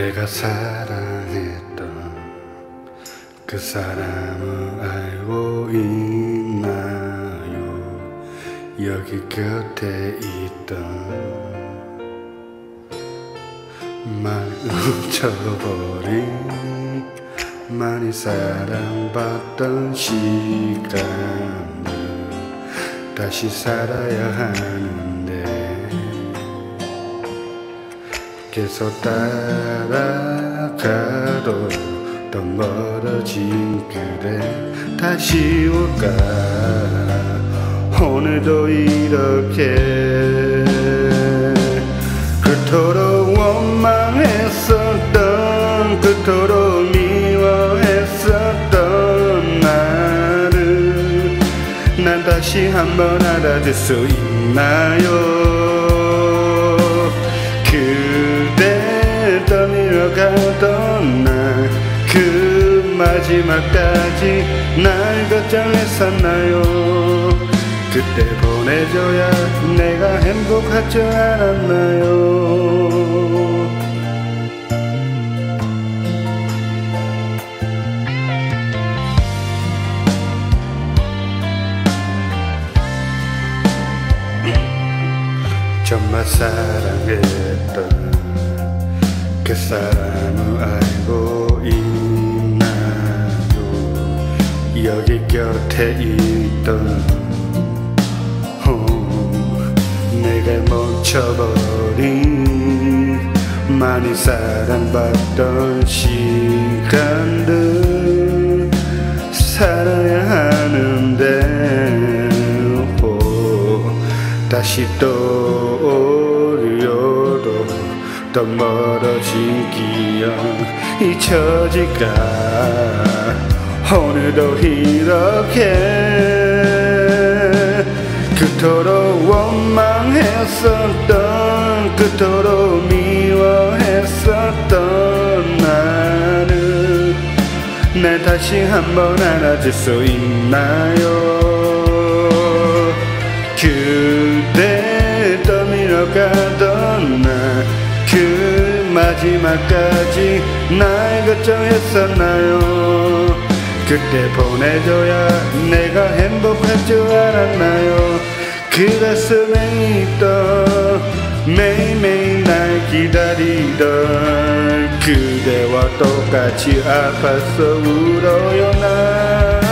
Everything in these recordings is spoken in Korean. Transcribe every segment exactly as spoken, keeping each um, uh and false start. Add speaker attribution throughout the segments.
Speaker 1: 내가 사랑했던 그 사람을 알고 있나요? 여기 곁에 있던 말 훔쳐버린 많이 사랑받던 시간을 다시 살아야 하는데 계속 따라가도 더 멀어진 그대 다시 올까 오늘도 이렇게 그토록 원망했었던 그토록 미워했었던 나를 난 다시 한번 알아줄 수 있나요? 그대 떠밀어 가던 날 그 마지막까지 날 걱정했었나요? 그때 보내줘야 내가 행복할 줄 알았나요? 정말 사랑했던 그 사람을 알고 있나요? 여기 곁에 있던 어, 내가 멈춰버린 많이 사랑받던 시간들 살아야 하는데 어, 다시 떠올려도 더 멀어진 기억 잊혀질까 오늘도 이렇게 그토록 원망했었던 그토록 미워했었던 나를 날 다시 한번 알아줄 수 있나요? 그대 떠밀어 가던 날 그 마지막까지 날 걱정했었나요? 그때 보내줘야 내가 행복할 줄 알았나요? 그 가슴에 있던 매일매일 날 기다리던 그대와 똑같이 아파서 울어요 나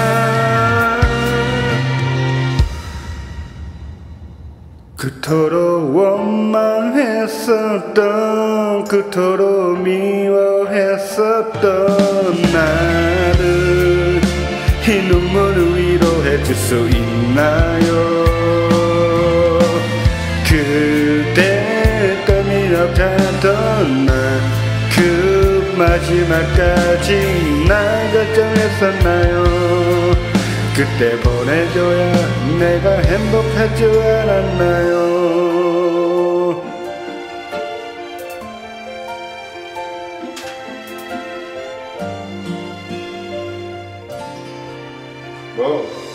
Speaker 1: 그토록 원망했었던 그토록 미워했었던 나를 이 눈물을 위로해줄 수 있나요? 그대 떠밀어 가던 날 그 마지막까지 날 걱정했었나요? 그때 보내줘야 내가 행복할 줄 알았나요? 뭐?